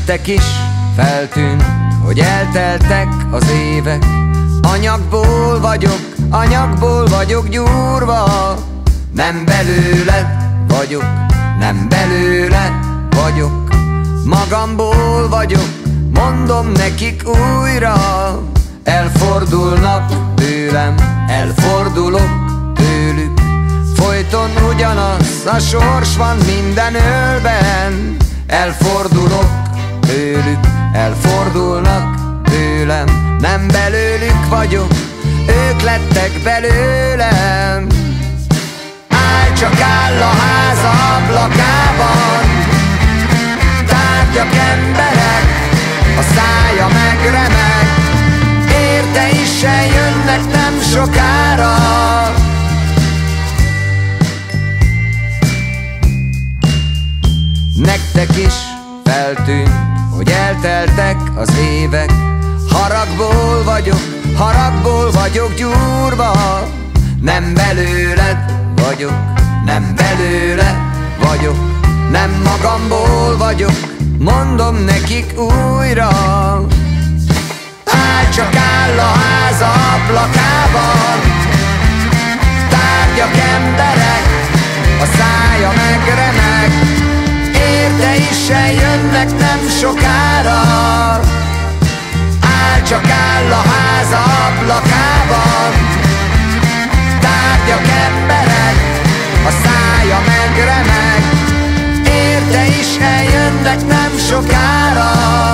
Nektek is feltűnt, hogy elteltek az évek. Anyagból vagyok gyúrva. Nem belőled vagyok, nem belőle vagyok. Magamból vagyok, mondom nekik újra. Elfordulnak tőlem, elfordulok tőlük. Folyton ugyanaz a sors van minden ölben. Elfordulok tőlük, elfordulnak tőlem. Nem belőlük vagyok, ők lettek belőlem. Csak áll a háza ablakában, tárgyak, emberek, a szája megremeg. Érte is eljönnek nem sokára. Nektek is feltűnt, hogy elteltek az évek. Haragból vagyok gyúrva. Nem belőled vagyok, nem belőle vagyok. Nem magamból vagyok, mondom nekik újra. Csak áll a háza ablakában, tárgyak, emberek, a szája megremeg. Érte is eljönnek nem sokára. Csak áll a háza ablakában, tárgyak, emberek, a szája megremeg. Érte is eljönnek nem sokára.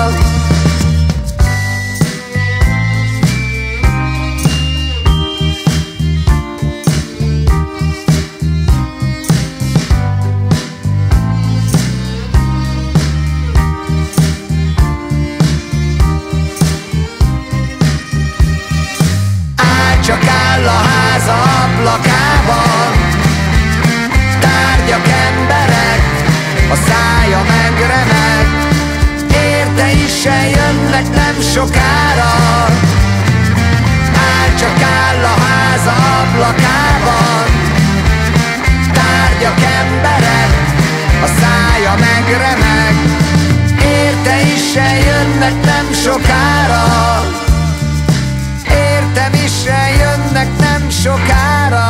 Csak áll a háza ablakában, tárgyak, emberek, a szája megremeg. Érte is eljönnek nem sokára. Csak áll a háza ablakában, tárgyak, emberek, a szája megremeg. Érte is eljönnek nem sokára. Értem is eljönnek nem sokára.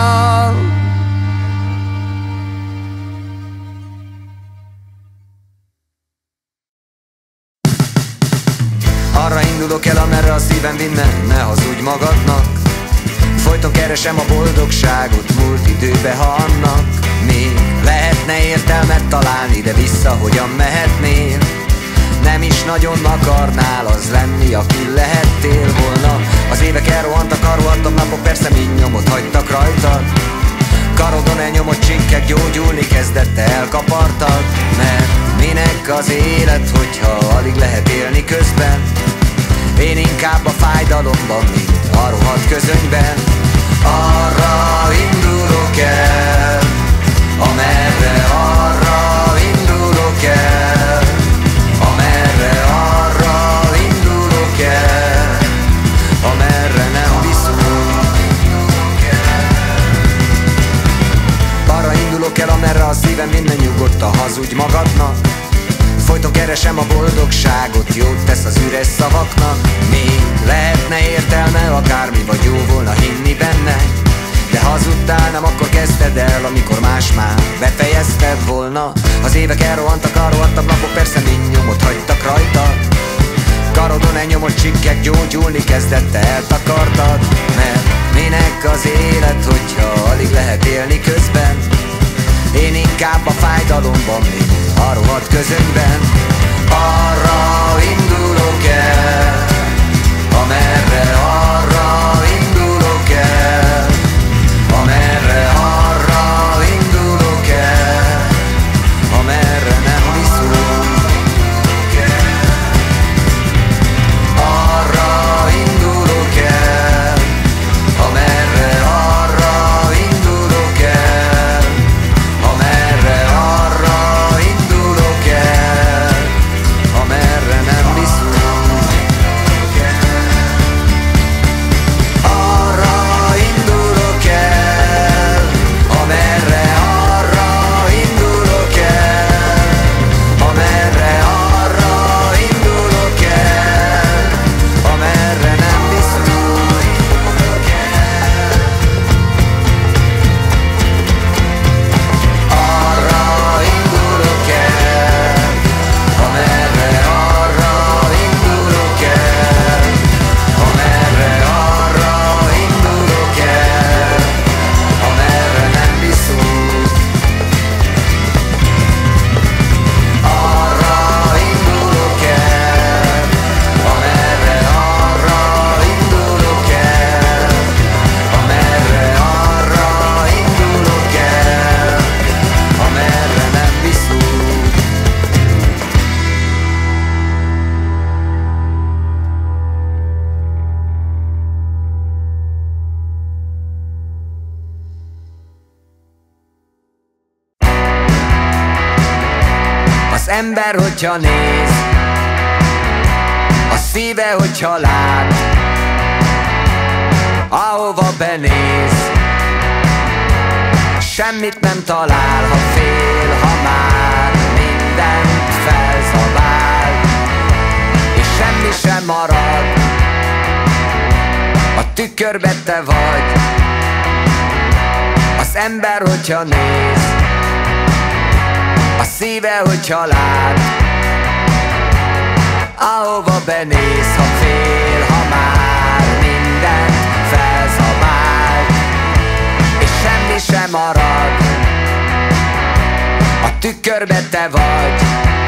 Arra indulok el, amerre a szívem vinne, ne hazudj magadnak. Folyton keresem a boldogságot múlt időbe, ha annak még lehetne értelmet találni, de vissza hogyan mehetnél? Nem is nagyon akarnál az lenni, aki lehettél volna. Az évek elrohantak, arrohantak napok, persze mind nyomot hagytak rajtad. Karodon elnyomott csinkek, gyógyulni kezdett, te elkapartad. Mert minek az élet, hogyha alig lehet élni közben? Én inkább a fájdalomban, mint a rohadt közönyben. Arra indulok el, amerre arra indulok el. Amerre arra indulok el, amerre nem viszont. Arra indulok el, amerre a szívem minden nyugodt, a hazudj magadnak. Folyton keresem a boldogságot, jót tesz az üres szavaknak. Még lehetne értelme, akármi, vagy jó volna hinni benne. De hazudtál, nem akkor kezdted el, amikor más már befejezted volna. Az évek elrohantak, arrohantak napok, persze mind nyomot hagytak rajta. Karodon elnyomott csikkek, gyógyulni kezdett, te eltakartad. Mert minek az élet, hogyha alig lehet élni közben? Én inkább a fájdalomban, mint a rohadt közönyben. Arra indulok el, amerre arra indulok el. Amerre arra indulok el, amerre nem viszont. Arra indulok el, amerre arra indulok el. Amerre arra indulok el, amerre ember, hogyha néz, a szíve, hogyha lát, ahova benéz, semmit nem talál, ha fél, ha már mindent felzabál, és semmi sem marad, a tükörbe te vagy. Az ember, hogyha néz, a szíve, hogyha lát, ahova benéz, ha fél, ha már mindent felzabál, és semmi sem marad, a tükörbe te vagy.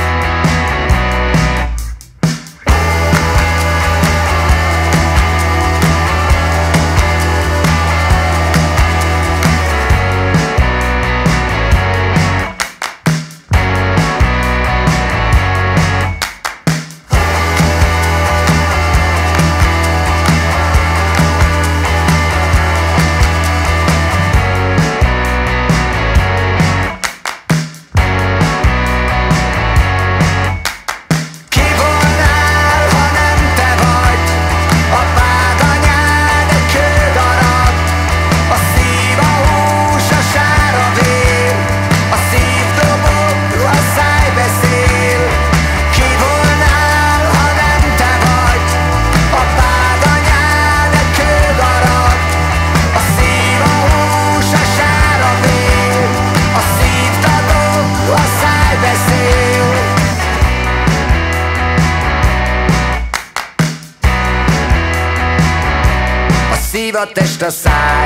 Szív a test, a száj,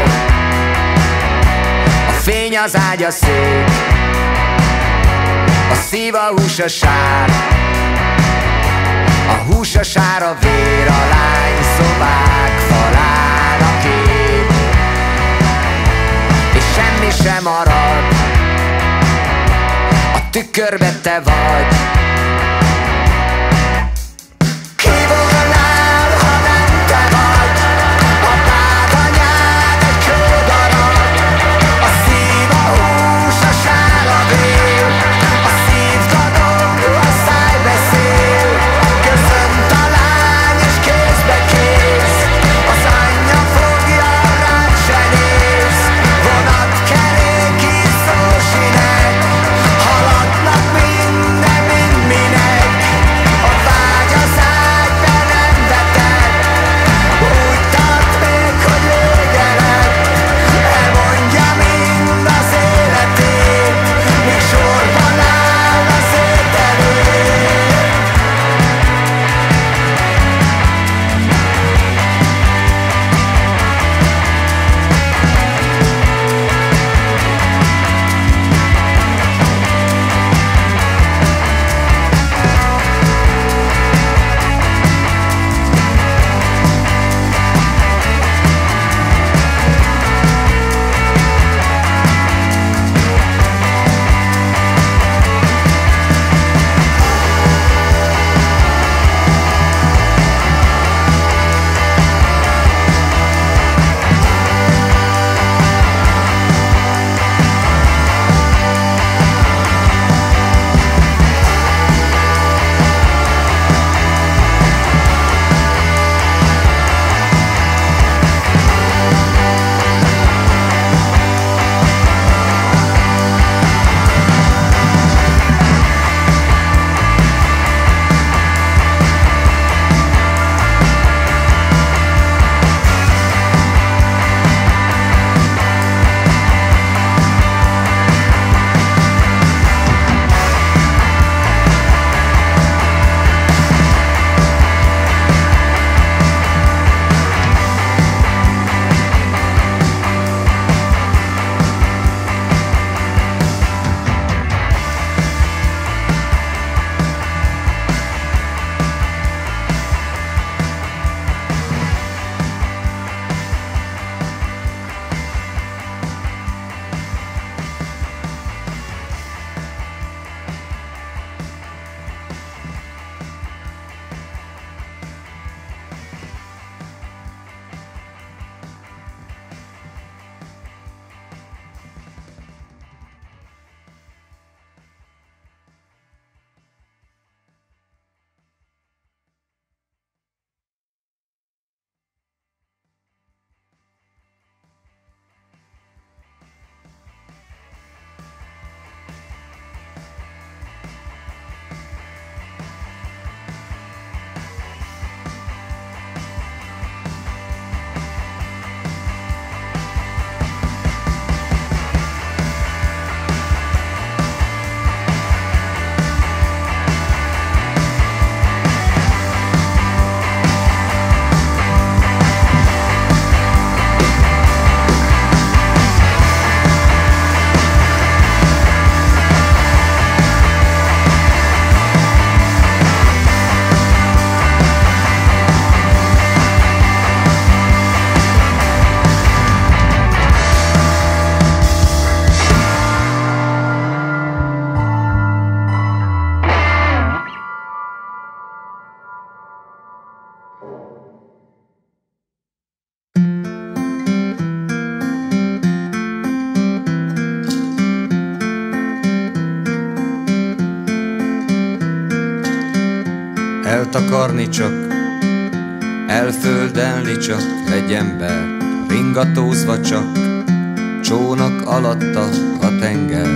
a fény az ágy, a szék, a szív, a hús, a sár, a hús, a sár, a vér, a lány szobák falán a kép, és semmi sem marad, a tükörbe te vagy. Minden eltakarni csak, elföldelni csak egy ember, ringatózva csak, csónak alatta a tenger.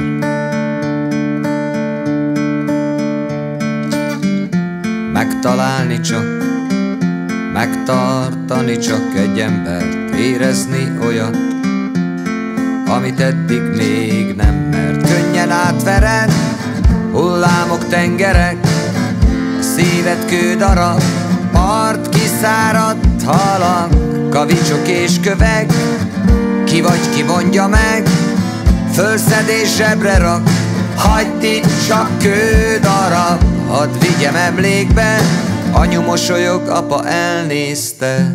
Megtalálni csak, megtartani csak egy embert, érezni olyat, amit eddig még nem mert. Könnyen átvered, hullámok, tengerek, a szíved kődarab, part kiszáradt halak, kavicsok és kövek. Ki vagy, ki mondja meg, fölszed és zsebre rak, hagyd itt csak kődarab, hadd vigyem emlékbe, anyu mosolyog, apa elnézte.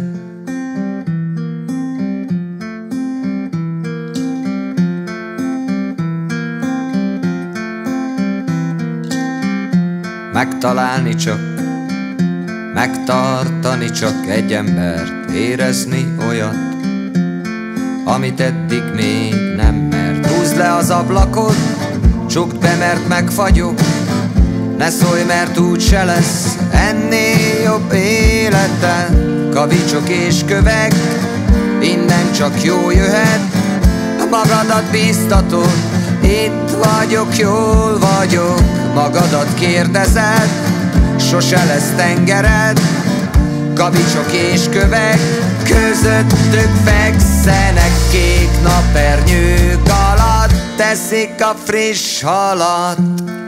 Megtalálni csak, megtartani csak egy embert, érezni olyat, amit eddig még nem mert. Húzd le az ablakot, csukd be, mert megfagyok, ne szólj, mert úgyse lesz ennél jobb élete. Kavicsok és kövek, innen csak jó jöhet, magadat bíztatod, itt vagyok, jól vagyok, magadat kérdezed, sose lesz tengered. Kavicsok és kövek, közöttük fekszenek, kék napernyők alatt teszik a friss halat.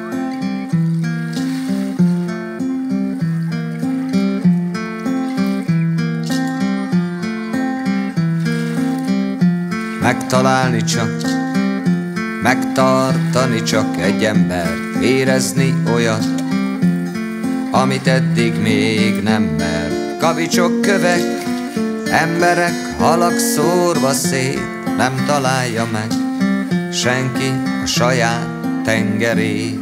Megtalálni csak, megtartani csak egy embert, érezni olyat, amit eddig még nem mer. Kavicsok, kövek, emberek, halak szórva szét, nem találja meg senki a saját tengerét.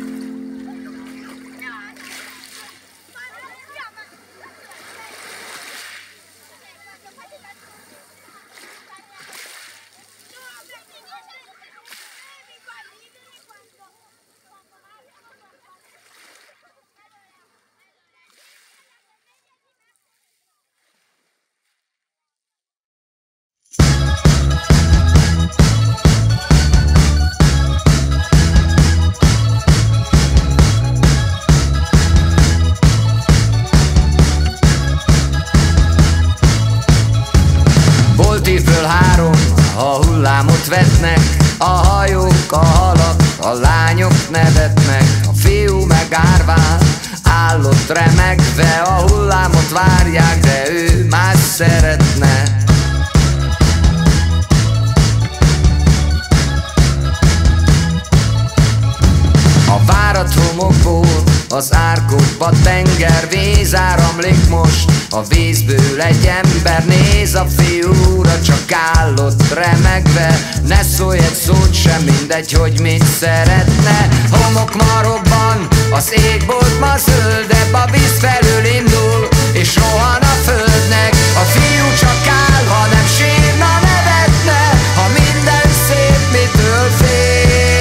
Föl három, a hullámot vetnek, a hajók, a halak, a lányok nevetnek, a fiú meg árvál, állott remegve, a hullámot várják, de ő más szeretne. A várat homokból, az árkokba tenger, víz áramlik most, a vízből egy ember néz a fiúra, csak állott remegve, ne szólj egy szót sem, mindegy, hogy mit szeretne. Homok ma robban, az égbolt ma zöldebb, a víz felől indul, és rohan a földnek. A fiú csak áll, ha nem sírna, nevetne, ha minden szép, mitől fél.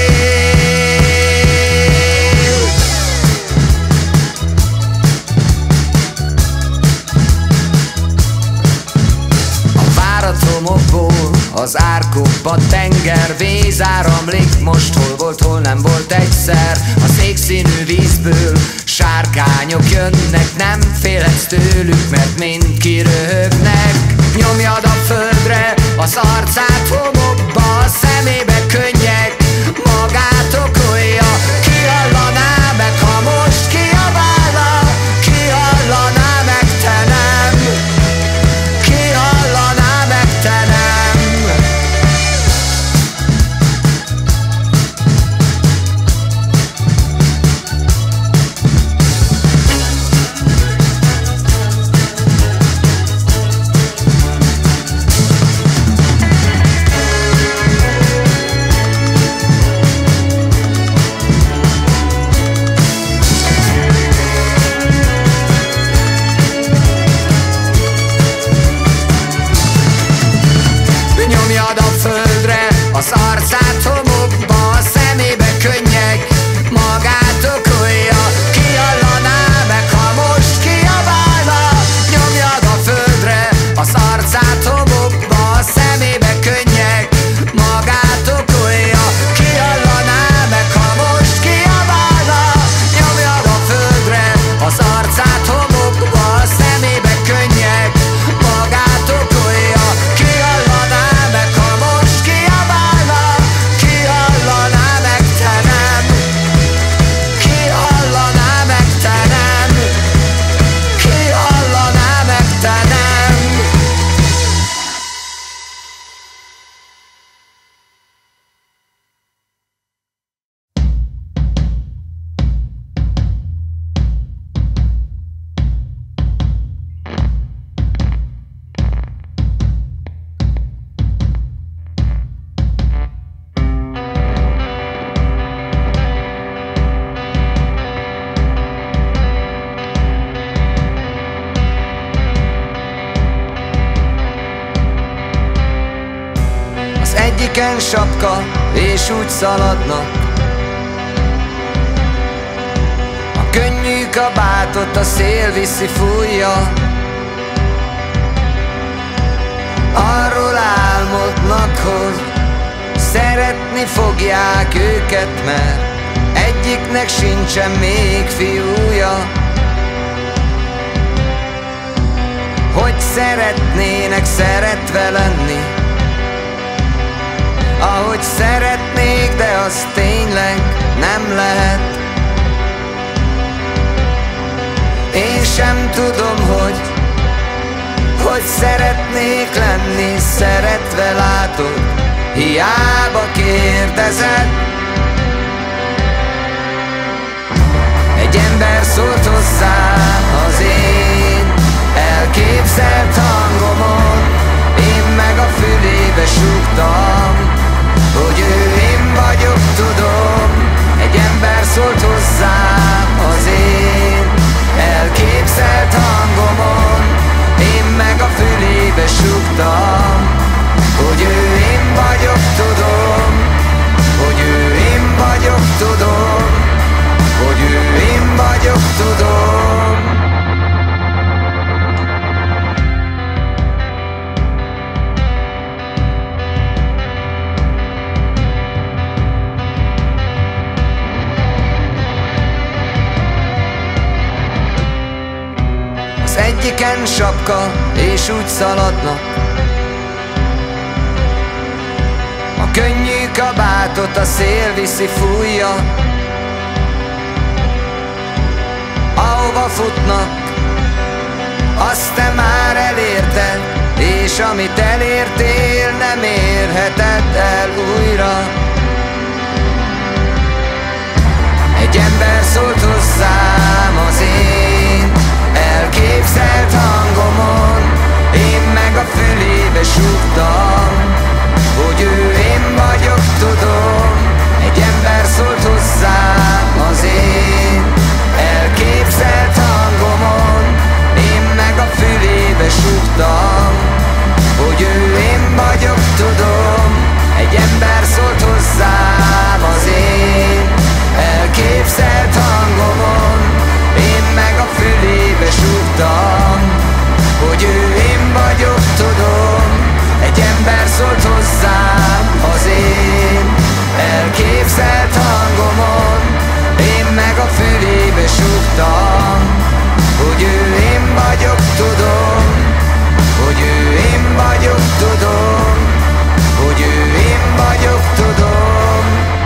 Az árkokba tenger, víz áramlik most, hol volt, hol nem volt egyszer. A székszínű vízből sárkányok jönnek, nem félhetsz tőlük, mert mind kiröhögnek. Nyomjad a földre az arcát homokba, a szemébe könnyek, magát okolja. Ki hallaná meg, ha most kiabálna? Ki hallaná meg, te nem? Ki hallaná meg, te nem? egyiken sapka, és úgy szaladnak. A könnyű kabátot a szél viszi, fújja. Arról álmodnak, hogy szeretni fogják őket, mert egyiknek sincsen még fiúja. Hogy szeretnének szeretve lenni, ahogy szeretnék, de az tényleg nem lehet. Én sem tudom, hogy szeretnék lenni szeretve, látod, hiába kérdezed. Egy ember szólt hozzám az én elképzelt hangomon, én meg a fülébe súgtam, hogy ő én vagyok, tudom. Egy ember szólt hozzám az én elképzelt hangomon, én meg a fülébe súgtam, hogy ő én vagyok, tudom. Hogy ő én vagyok, tudom. Hogy ő én vagyok, tudom. Az egyiken sapka, és úgy szaladnak. A könnyű kabátot a szél viszi, fújja. Ahova futnak, azt te már elérted, és amit elértél, nem érheted el újra. Egy ember szólt hozzám az én elképzelt hangomon, én meg a fülébe súgtam, hogy ő én vagyok, tudom. Egy ember szólt hozzám az én elképzelt hangomon, én meg a fülébe súgtam, hogy ő én vagyok, tudom. Egy ember szólt hozzám az én elképzelt hangomon, én meg a fülébe súgtam, hogy ő én vagyok, tudom. Egy ember szólt hozzám az én elképzelt hangomon, én meg a fülébe súgtam, hogy ő én vagyok, tudom. Hogy ő én vagyok, tudom. Hogy ő én vagyok, tudom.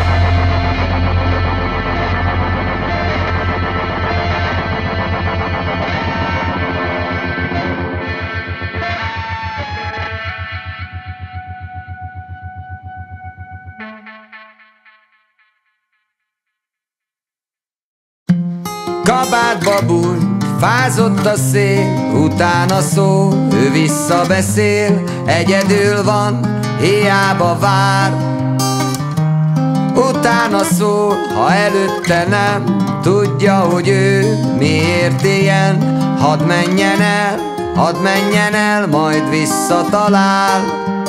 Kabátba bújt, fázott a szél, utána szól, ő visszabeszél. Egyedül van, hiába vár. Utána szól, ha előtte nem tudja, hogy ő miért ilyen. Hadd menjen el, majd visszatalál.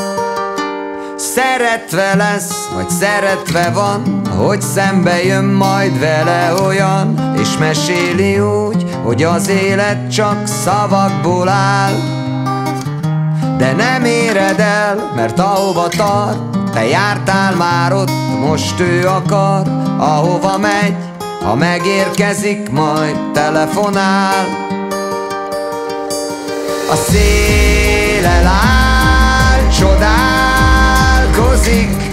Szeretve lesz, vagy szeretve van, hogy szembe jön majd vele olyan, és meséli úgy, hogy az élet csak szavakból áll. De nem éred el, mert ahova tart, te jártál már ott, most ő akar. Ahova megy, ha megérkezik, majd telefonál. A szél eláll, csodálkozik,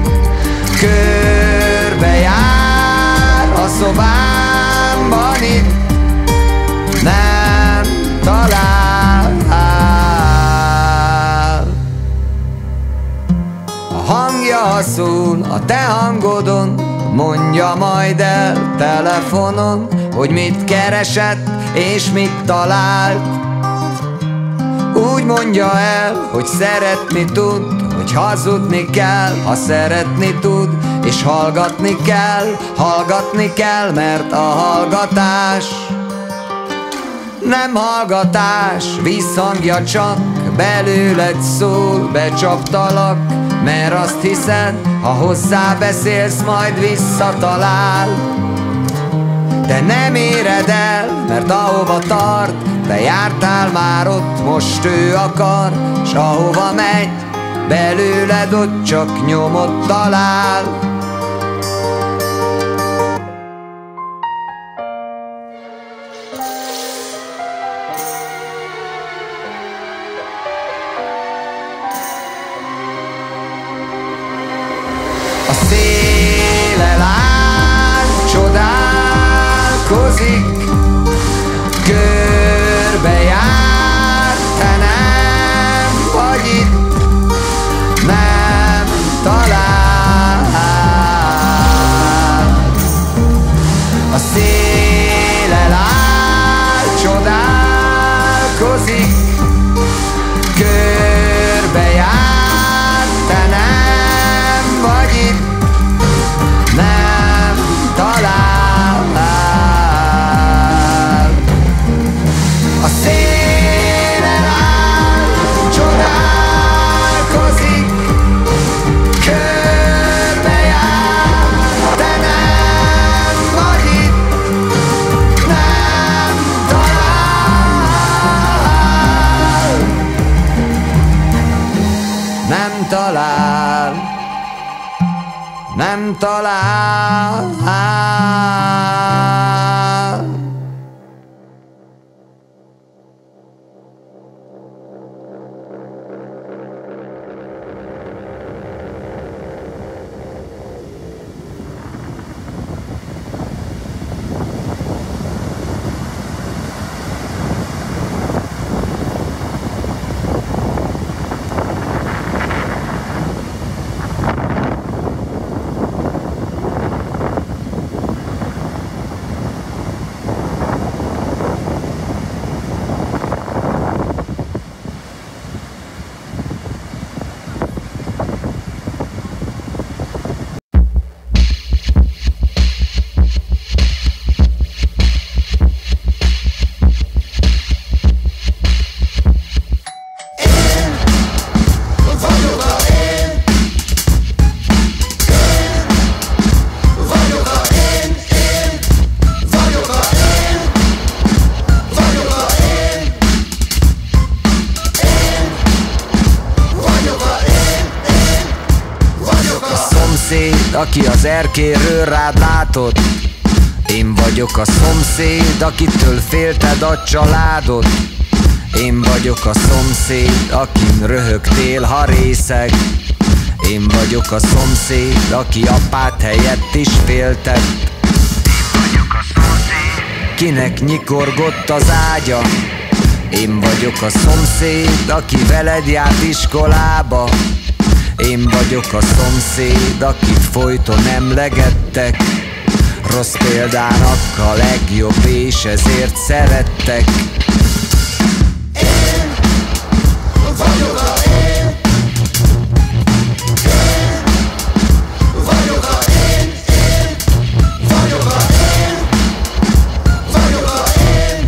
körbejár a szobámban itt, nem talál. A hangja szól a te hangodon, mondja majd el telefonon, hogy mit keresett és mit talált. Úgy mondja el, hogy szeretni tud, hogy hazudni kell, ha szeretni tud. És hallgatni kell, mert a hallgatás nem hallgatás, visszhangja csak belőled szól. Becsaptalak, mert azt hiszed, ha hozzá beszélsz, majd visszatalál. De nem éred el, mert ahova tart, te jártál már ott, most ő akar, s ahova megy, belőled ott csak nyomot talál. A széle láng csodálkozik, körbejár, te nem vagy itt, nem talál. A széle láng csodálkozik, körbejár, te nem vagy itt, nem talál. A szélen áll, csodálkozik, körbejár, te nem vagy itt, nem talál. Nem talál, nem talál. Aki az erkéről rád látott, én vagyok a szomszéd, akitől félted a családod. Én vagyok a szomszéd, akin röhögtél, ha részeg. Én vagyok a szomszéd, aki apád helyett is félted. Én vagyok a szomszéd, kinek nyikorgott az ágya. Én vagyok a szomszéd, aki veled járt iskolába. Én vagyok a szomszéd, akit folyton emlegettek. Rossz példának a legjobb, és ezért szerettek. Én vagyok a én. Én vagyok a én. Én vagyok a én. Vagyok a én.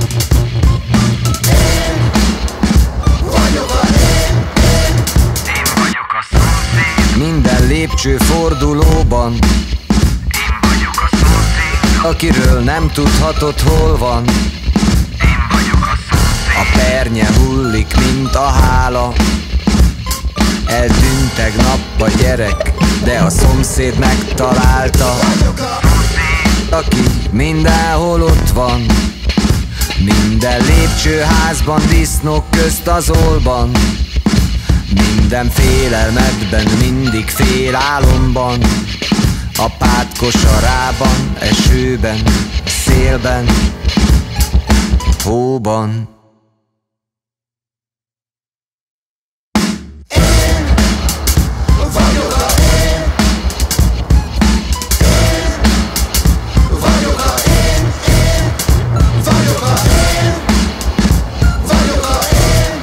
Én vagyok a én. Én vagyok a szomszéd. Minden lépcsőfordulóban. Én vagyok a szomszéd, akiről nem tudhatod, hol van. Én vagyok a szomszéd. A pernye hullik, mint a hála. Eltűnt tegnap a gyerek, de a szomszéd megtalálta. Vagyok a szomszéd, aki mindenhol ott van. Minden lépcsőházban, disznók közt az olban. Minden félelmedben, mindig félálomban. Apád kosarában, esőben, szélben, hóban. Én vagyok a én. Én vagyok a én. Én vagyok a én. Vagyok a én.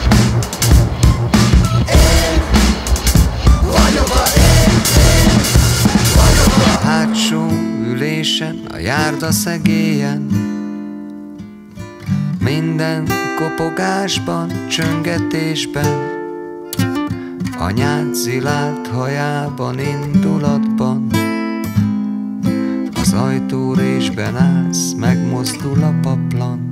Én vagyok a én. Én vagyok a hátsó ülésen, a járda szegélyen. Minden kopogásban, csöngetésben. A anyád szilárd hajában, indulatban. Az ajtórésben állsz, megmozdul a paplan.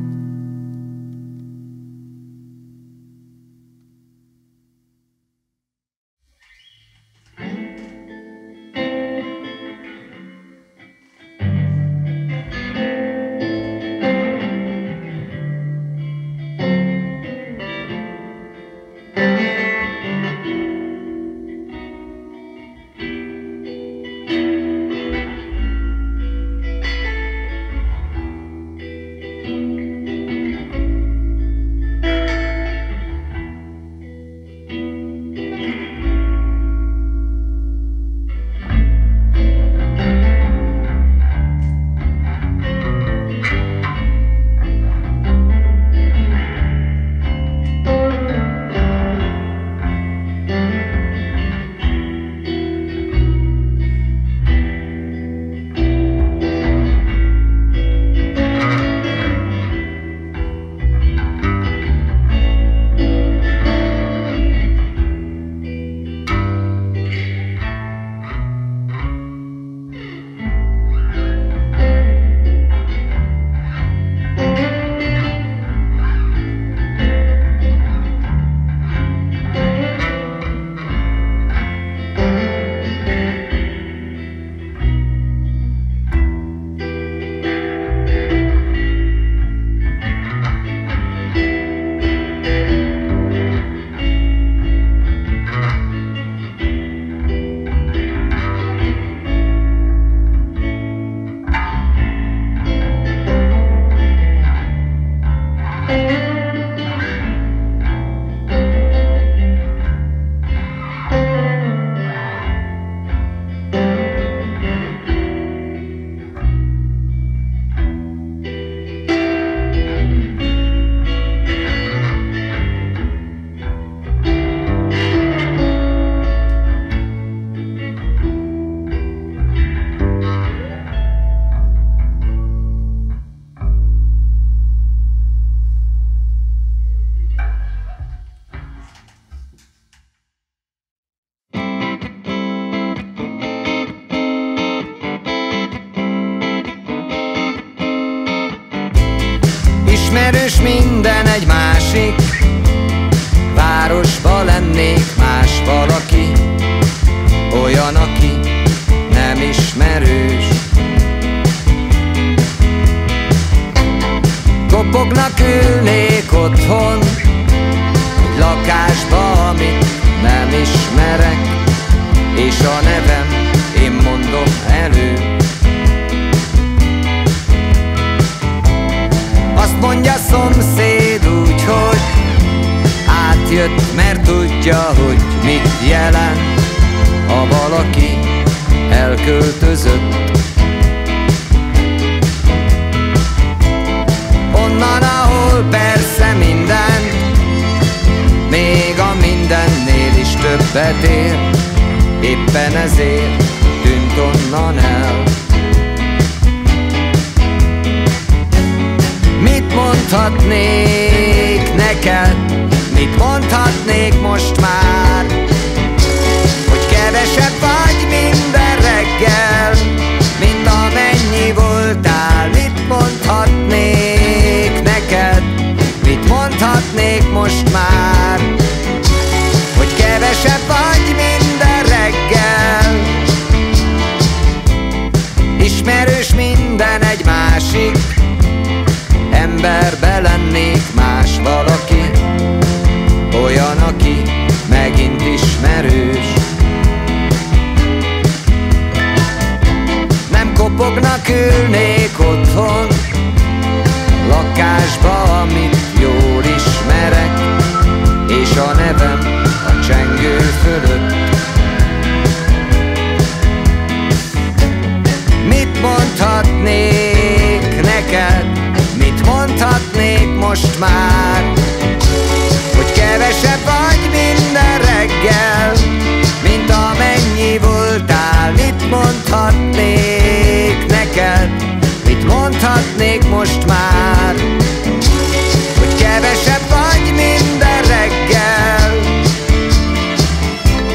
Ismerős minden egy másik városba, lennék más valaki, olyan, aki nem ismerős. Kopognak, ülnék otthon egy lakásba, amit nem ismerek, és a nevem én mondom elő. Azt mondja szomszéd úgy, hogy átjött, mert tudja, hogy mit jelent, ha valaki elköltözött. Onnan, ahol persze minden, még a mindennél is többet ér, éppen ezért tűnt onnan el. Mit mondhatnék neked, mit mondhatnék most már, hogy kevesebb vagy minden reggel, mint amennyi voltál. Mit mondhatnék neked, mit mondhatnék most már, hogy kevesebb vagy minden reggel. Ismerős minden egy másik emberbe, lennék más valaki, olyan, aki megint ismerős. Nem kopognak, ülnék otthon lakásba, amit jól ismerek, és a nevem a csengő fölött. Mit mondhatnék neked, mit mondhatnék most már, hogy kevesebb vagy minden reggel, mint amennyi voltál. Mit mondhatnék neked, mit mondhatnék most már, hogy kevesebb vagy minden reggel.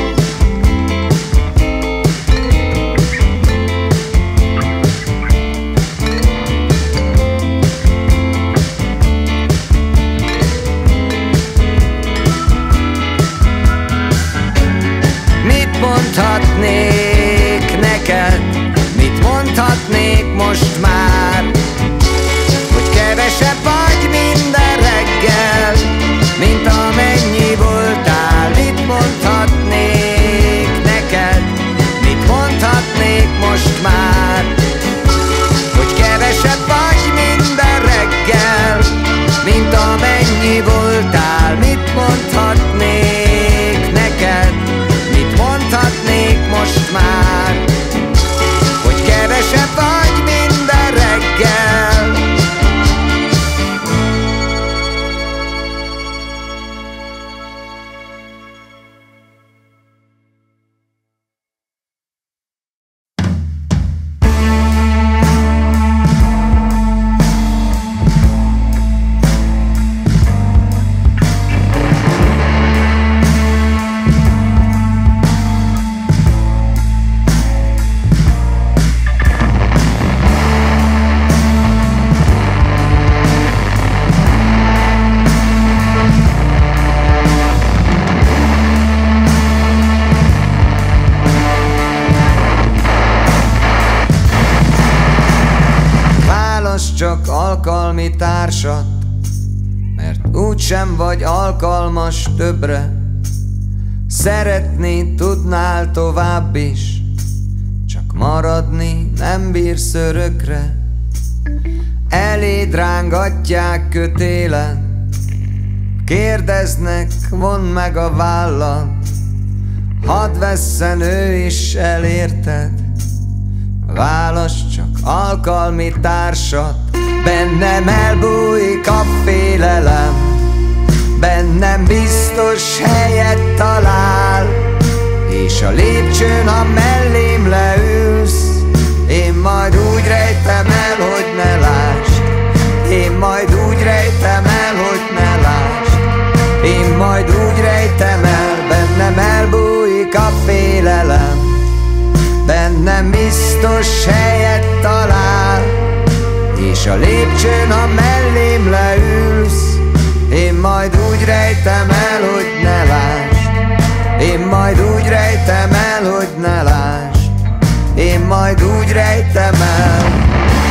csak alkalmi társat, mert úgysem vagy alkalmas többre. Szeretni tudnál tovább is, csak maradni nem bírsz örökre. Eléd rángatják kötélen, kérdeznek, mondd meg a vállad, hadd vesszen ő is elérted. Válasz csak alkalmi társat, bennem elbújik a félelem, bennem biztos helyet talál, és a lépcsőn, ha mellém leülsz, én majd úgy rejtem el, hogy ne lásd. Én majd úgy rejtem el, hogy ne lásd. Én majd úgy rejtem el, bennem elbújik a félelem, bennem biztos helyet talál, és a lépcsőn, ha mellém leülsz, én majd úgy rejtem el, hogy ne lásd. Én majd úgy rejtem el, hogy ne lásd. Én majd úgy rejtem el.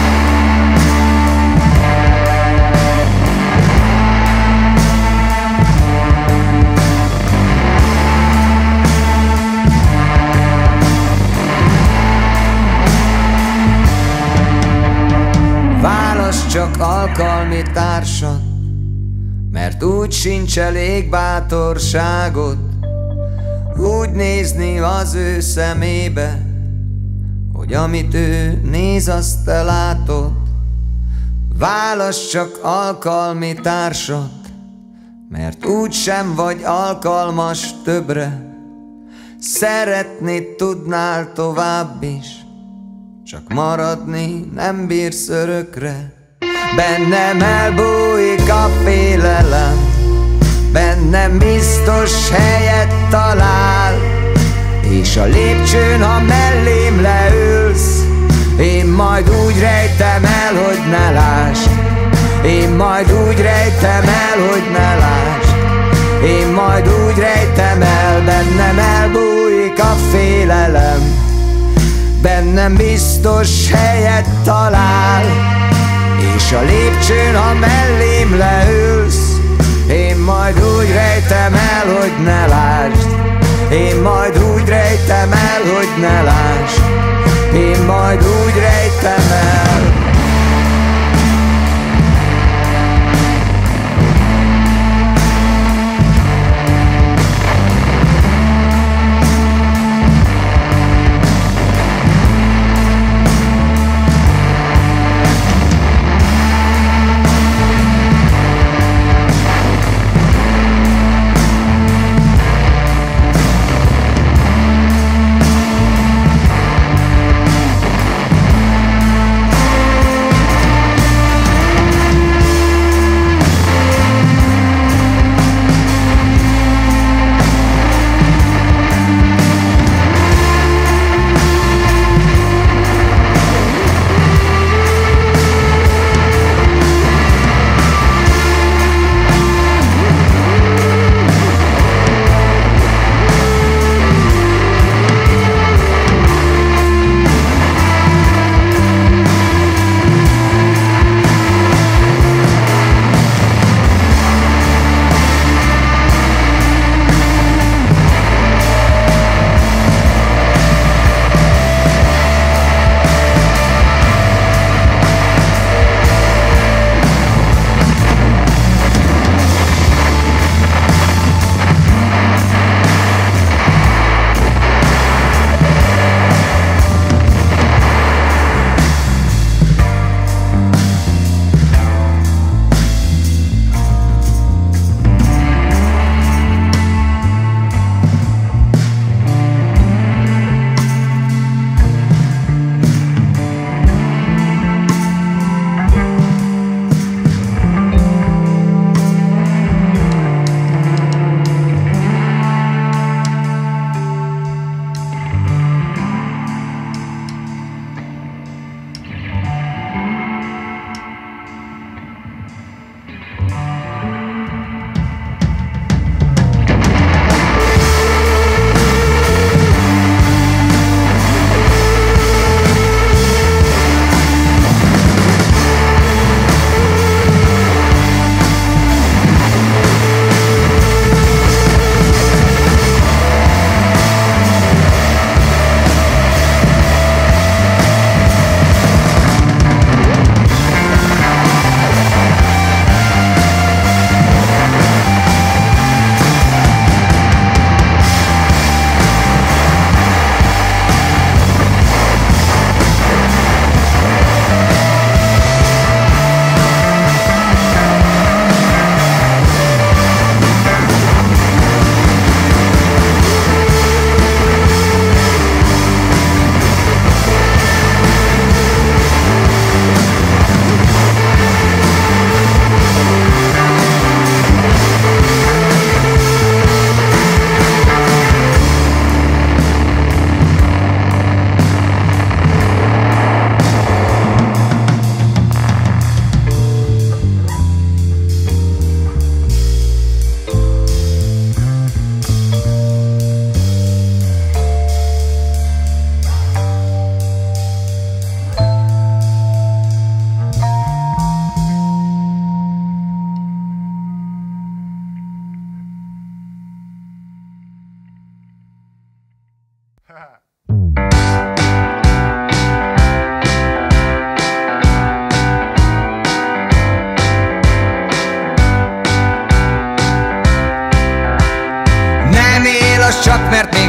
Válasz csak alkalmi társat, mert úgy sincs elég bátorságod úgy nézni az ő szemébe, hogy amit ő néz, azt te látod. Válasz csak alkalmi társat, mert úgy sem vagy alkalmas többre. Szeretni tudnál tovább is, csak maradni nem bírsz örökre. Bennem elbújik a félelem, bennem biztos helyet talál, és a lépcsőn, ha mellém leülsz, én majd úgy rejtem el, hogy ne lásd. Én majd úgy rejtem el, hogy ne lásd. Én majd úgy rejtem el, bennem elbújik a félelem, bennem biztos helyet talál, és a lépcsőn, ha mellém leülsz, én majd úgy rejtem el, hogy ne lásd. Én majd úgy rejtem el, hogy ne lásd. Én majd úgy rejtem el.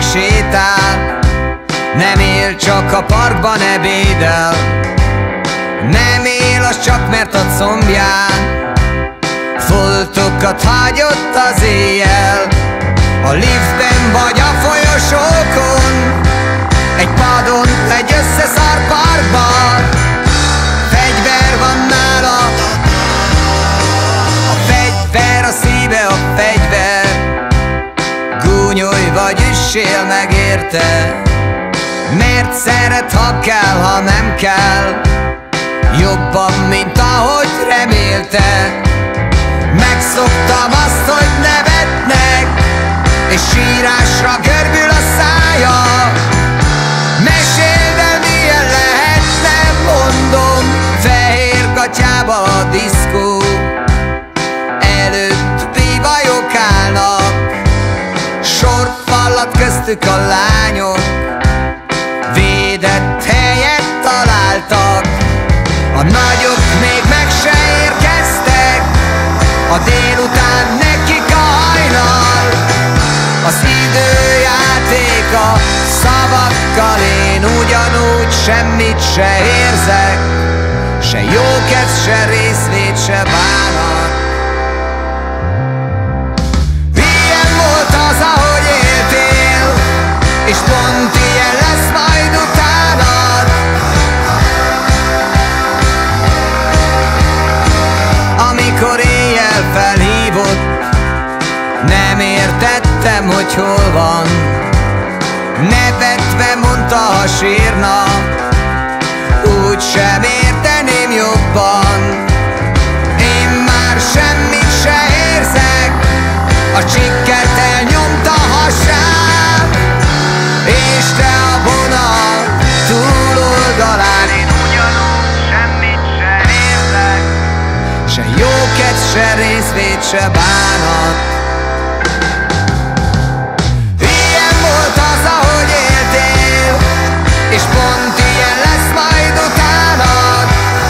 sétál, nem él, csak a parkban ebédel. Nem él, az csak mert a combján foltokat hagyott az éjjel. A liftben vagy a folyosókon, egy padon, egy összeszart parkban. Fegyver van nála, a fegyver, a szíve a fegyver. Gúnyolj vagy üssél meg érte, mert szeret, ha kell, ha nem kell, jobban, mint ahogy remélte. Megszoktam azt, hogy nevetnek, és sírásra görbül a szája. Meséld el, milyen lehetne, mondom, fehér gatyába a diszkó előtt bíbajok állnak, sorfalat köztük a lányok, védett helyet találtak. A nagyok még meg se érkeztek, a délután nekik a hajnal. Az időjáték a szavakkal, én ugyanúgy semmit se érzek, se jókedv, se részvét, se bánat. Ilyen volt az, ahogy éltél, és pont ilyen lesz majd utánad. Amikor éjjel felhívott, nem értettem, hogy hol van. Nevetve mondta, ha sírna, úgy sem érteném jobban. Én már semmit se érzek, a csikket elnyomta a hasám, és te a vonal túloldalán. Én ugyanúgy semmit se érzek, se jókedv, se részvét, se bánat. Ilyen volt az, ahogy éltél, és pont ilyen lesz majd utánad.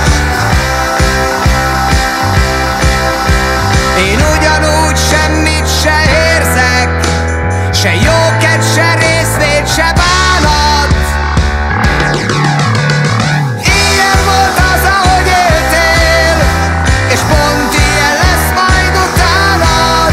Én ugyanúgy semmit se érzek, se jókedv, se részvét, se bánat. Ilyen volt az, ahogy éltél, és pont ilyen lesz majd utánad.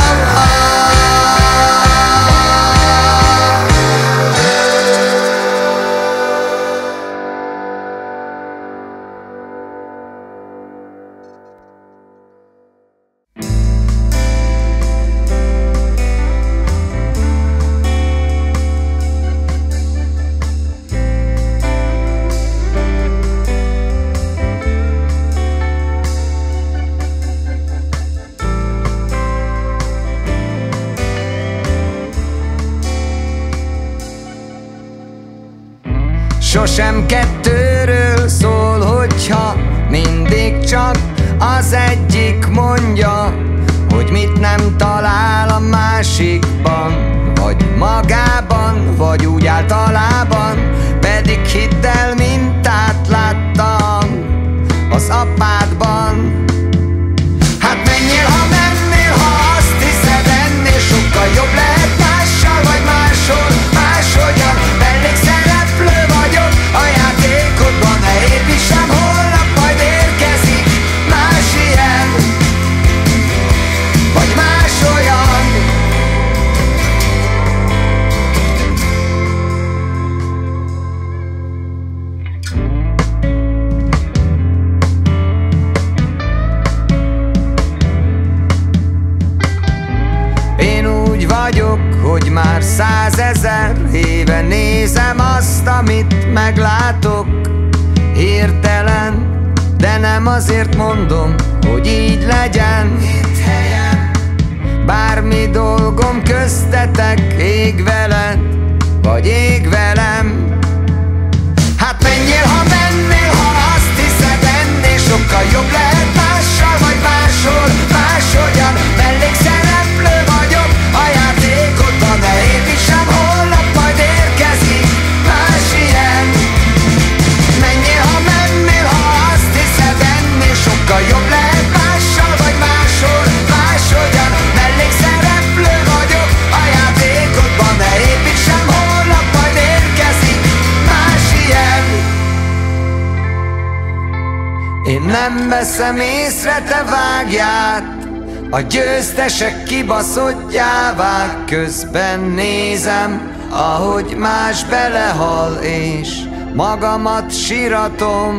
Sosem kettőről szól, hogyha mindig csak az egyik mondja, hogy mit nem talál a másikban, vagy magában, vagy úgy általában. Pedig hidd el, mintát láttam az apádban. Hát menjél, ha mennél, ha azt hiszed, ennél sokkal jobb lehet mással, vagy máshol, máshogyan. Mellékszereplő vagyok a játékodban, ne építsem, holnap majd érkezik más ilyen, vagy másolyan. Én úgy vagyok, hogy már 100 000 éve nézem azt, amit meglátok. Hirtelen, de nem azért mondom, hogy így legyen. Bármi dolgom köztetek, ég veled, vagy ég velem. Hát menjél, ha mennél, ha azt hiszed, ennél sokkal jobb lehet mással, vagy máshol, máshogyan. Mellékszereplő vagyok a játékodban, ne építsem, holnap majd érkezik más ilyen. Menjél, ha mennél, ha azt hiszed, ennél sokkal jobb lehet mással, vagy máshol, máshogyan. Mellékszereplő vagyok a játékodban, ne építsem, Nem veszem észre, te vágját, a győztesek kibaszottjává. Közben nézem, ahogy más belehal, és magamat síratom.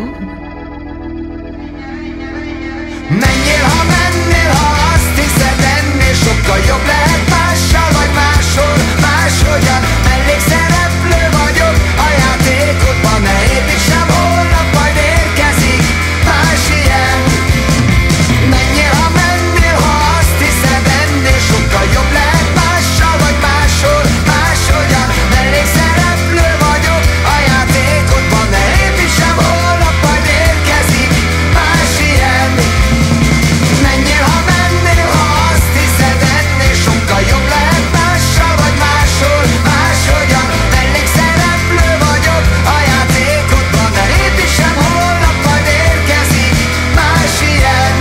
Menjél, ha mennél, ha azt hiszed, ennél sokkal jobb lehet mással, vagy máshol, máshogyan. Mellékszereplő vagyok a játékodban, ne építsem, holnap majd érkezik más ilyen. Menjél, ha mennél, ha azt hiszed, ennél sokkal jobb lehet mással, vagy máshol, máshogyan. Mellékszereplő vagyok a játékodban, ne építsem, holnap majd érkezik más ilyen. Menjél, ha mennél, ha azt hiszed, ennél sokkal jobb lehet mással, vagy máshol, máshogyan. Mellékszereplő vagyok a játékodban, ne építsem, holnap majd érkezik más ilyen,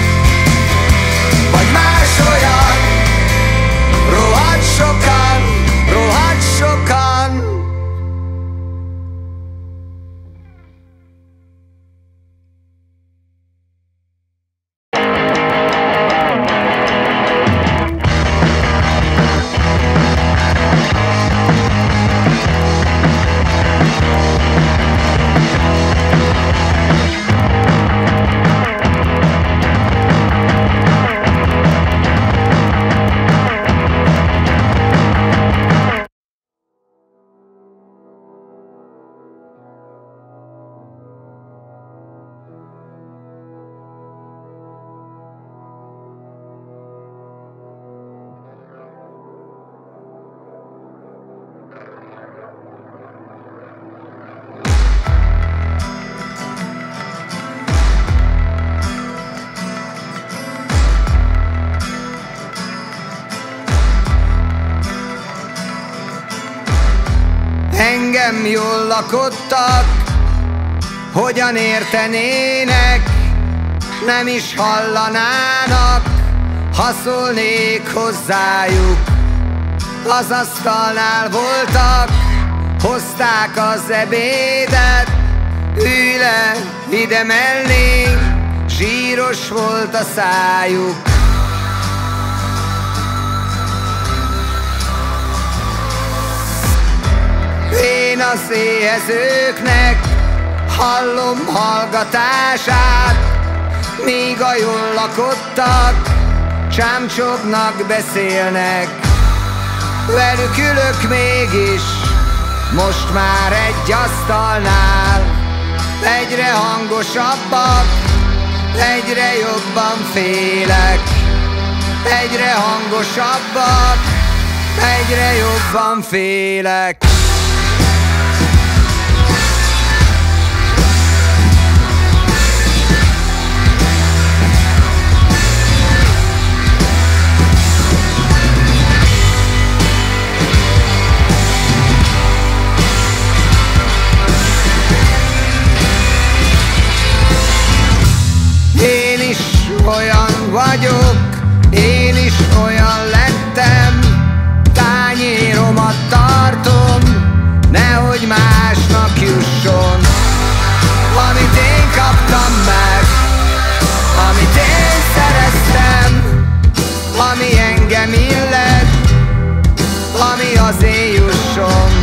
vagy másolyan. Rohadt sokan, rohadt sokan. Engem jól lakottak, hogyan értenének, nem is hallanának, ha szólnék hozzájuk. Az asztalnál voltak, hozták az ebédet, ülj le ide mellé, zsíros volt a szájuk. Én az éhezőknek hallom hallgatását, míg a jól lakottak csámcsognak, beszélnek. Velük ülök mégis, most már egy asztalnál. Egyre hangosabbak, egyre jobban félek. Egyre hangosabbak, egyre jobban félek. Én is olyan vagyok, én is olyan lettem, tányéromat tartom, nehogy másnak jusson. Amit én kaptam meg, amit én szereztem, ami engem illet, ami az én jusson.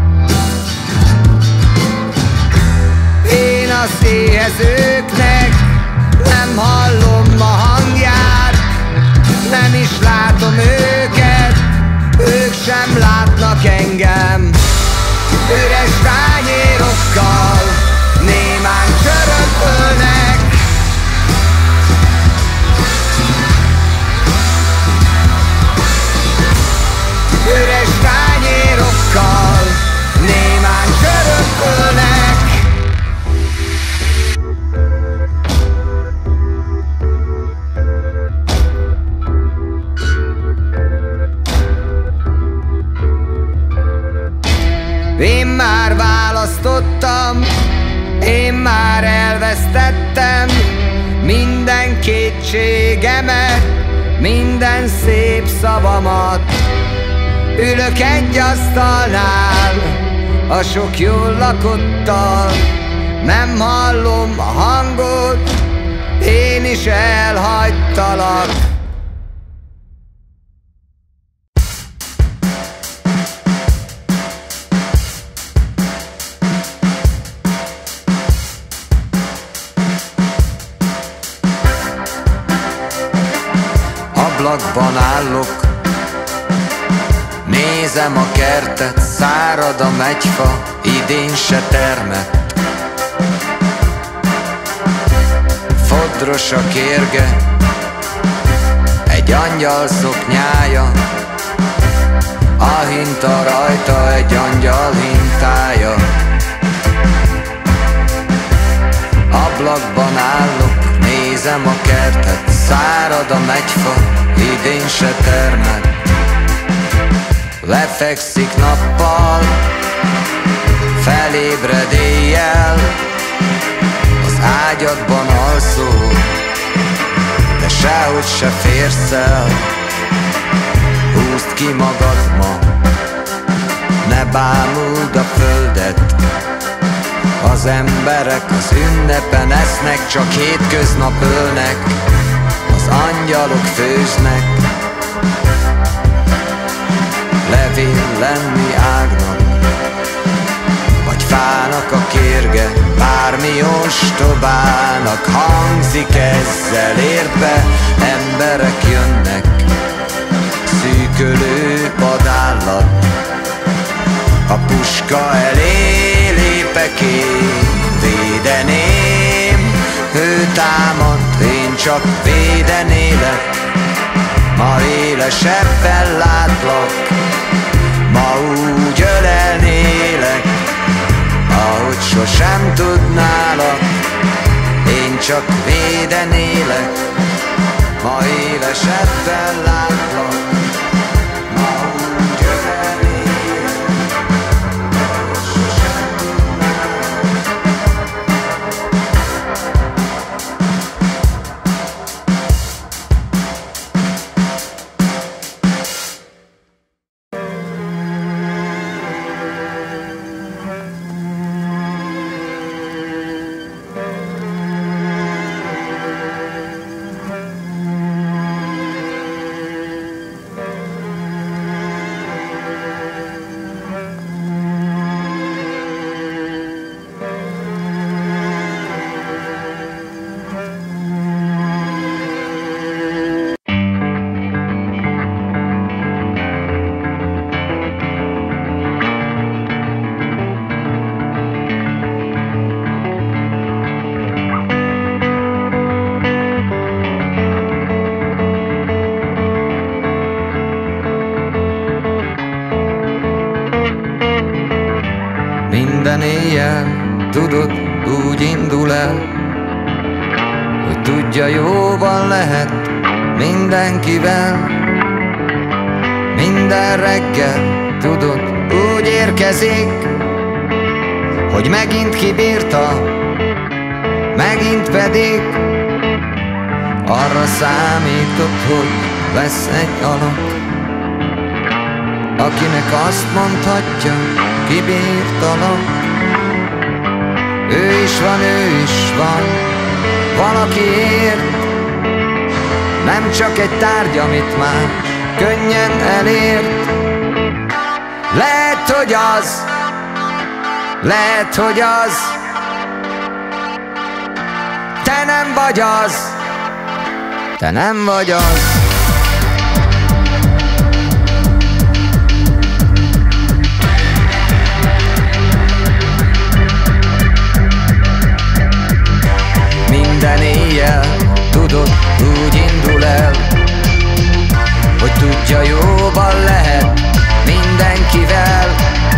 Én az éhezőknek nem hallom a hangját, nem is látom őket, ők sem látnak engem. Üres tányérokkal némán csörömpölnek. Üres tányérokkal némán csörömpölnek. Én már választottam, én már elvesztettem minden kétségemet, minden szép szavamat. Ülök egy asztalnál, a sok jól lakottal, nem hallom a hangot, is elhagytalak. Ablakban állok, nézem a kertet, szárad a megyfa, idén se termett. Fodros a kérge, egy angyal szoknyája, a hinta rajta egy angyal hintája. Ablakban állok, nézem a kertet, szárad a megyfa, idén se termett. Lefekszik nappal, felébred éjjel, az ágyadban alszol, de sehogy se férsz el. Húzd ki magad ma, ne bámuld a földet. Az emberek az ünnepen esznek, csak hétköznap ölnek. Az angyalok főznek, levél lenni ágnak, vagy fának a kérge, bármi ostobának hangzik ezzel. Érd be, emberek jönnek, szűkölő vadállat, a puska elé lépek én, védeném. Ő támad, én csak védenélek, ma élesebben látlak, ma úgy ölelnélek, ahogy sosem tudnálak. Én csak védenélek, ma élesebben látlak, ma úgy ölelnélek, ahogy sosem tudnálak. Minden éjjel, tudod, úgy indul el, hogy tudja, jóban lehet mindenkivel. Minden reggel, tudod, úgy érkezik, hogy megint kibírta, megint pedig arra számított, hogy lesz egy alak, akinek azt mondhatja, kibírtalak. Ő is van, valakiért, nem csak egy tárgy, amit már könnyen elért. Lehet, hogy az, lehet, hogy az, te nem vagy az, te nem vagy az. Minden éjjel, tudod, úgy indul el, hogy tudja, jóban lehet mindenkivel.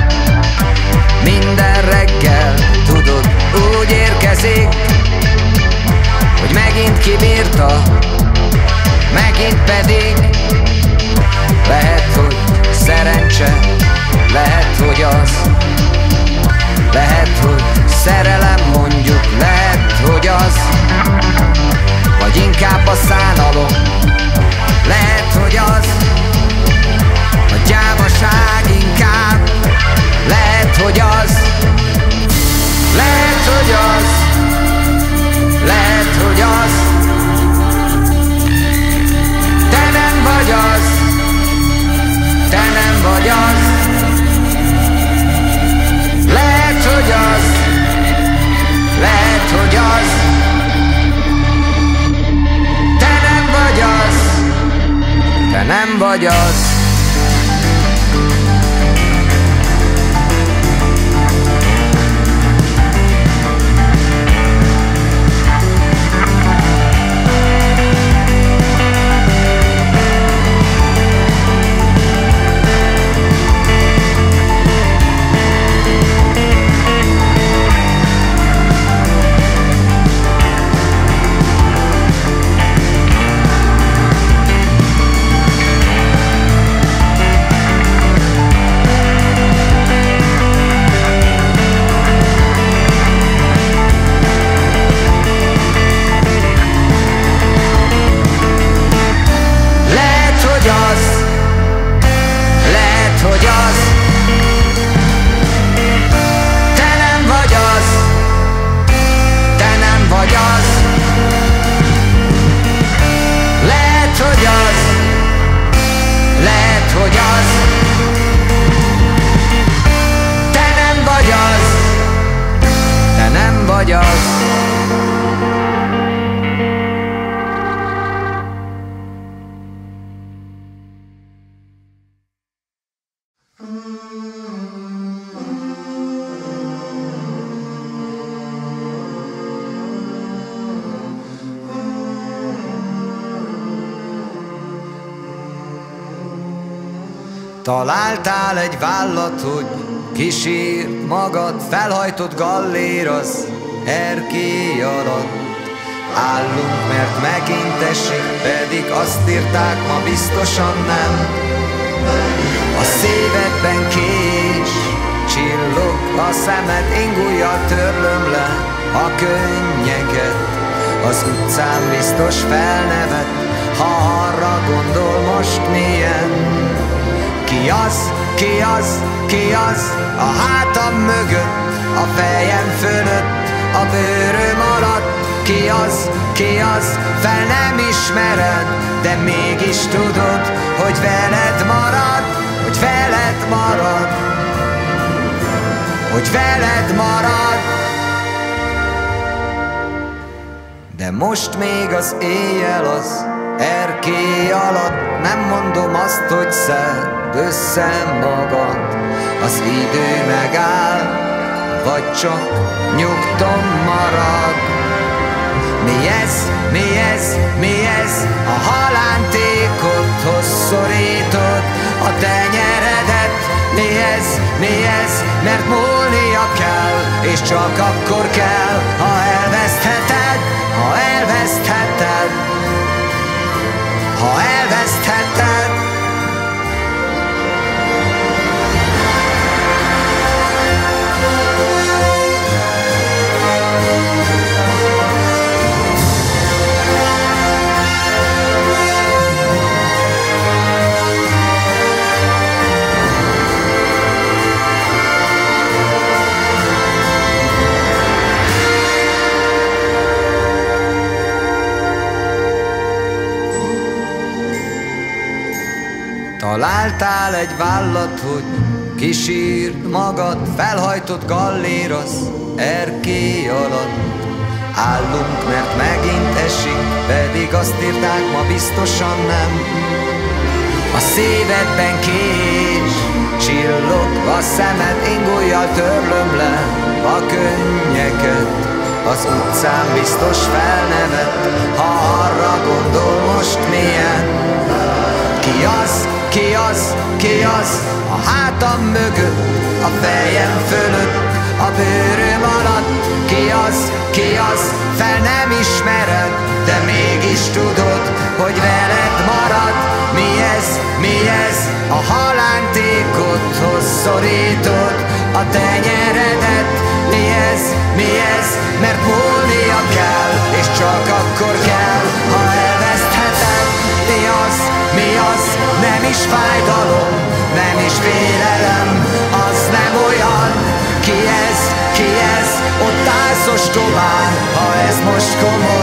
Minden reggel, tudod, úgy érkezik, hogy megint kibírta, megint pedig. Lehet, hogy szerencse, lehet, hogy az, lehet, hogy szerelem, mondjuk, lehet, hogy az, vagy inkább a szánalom. Lehet, hogy az, a gyávaság inkább. Lehet, hogy az, lehet, hogy az, lehet, hogy az, Találtál egy vállat, hogy kísír magad, felhajtott gallér az erkély alatt. Állunk, mert megint esik, pedig azt írták, ma biztosan nem. A szívedben kés, csillog a szemed, ingújjal törlöm le a könnyeket. Az utcán biztos felnevet, ha arra gondol most milyen. Ki az, ki az, ki az, a hátam mögött, a fejem fölött, a bőröm alatt. Ki az, fel nem ismered, de mégis tudod, hogy veled marad, hogy veled marad, hogy veled marad. De most még az éjjel az erkély alatt, nem mondom azt, hogy szedd össze magad. Az idő megáll, vagy csak nyugton marad. Mi ez, mi ez, mi ez? A halántékodhoz szorítod a tenyeredet. Mi ez, mi ez? Mert múlnia kell, és csak akkor kell, ha elvesztheted, ha elvesztheted, ha elvesztheted. Találtál egy vállat, hogy kísírd magad, felhajtott gallér az erkély alatt. Állunk, mert megint esik, pedig azt írták, ma biztosan nem. A szívedben kés, csillog a szemed, ingújjal törlöm le a könnyeket. Az utcán biztos felnevet, ha arra gondol most milyen. Ki az, ki az, ki az, a hátam mögött, a fejem fölött, a bőröm alatt. Ki az, fel nem ismered, de mégis tudod, hogy veled marad. Mi ez, a halántékodhoz szorítod a tenyeredet. Mi ez, mert múlnia kell, és csak akkor kell, ha elvesztheted. Mi az, nem is fájdalom, nem is félelem, az nem olyan. Ki ez, ott állsz ostobán, ha ez most komoly.